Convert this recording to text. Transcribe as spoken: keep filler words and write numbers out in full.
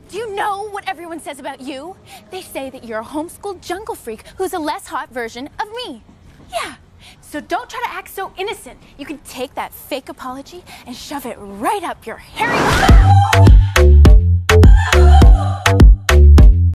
Do you know what everyone says about you? They say that you're a homeschooled jungle freak who's a less hot version of me. Yeah, so don't try to act so innocent. You can take that fake apology and shove it right up your hairy...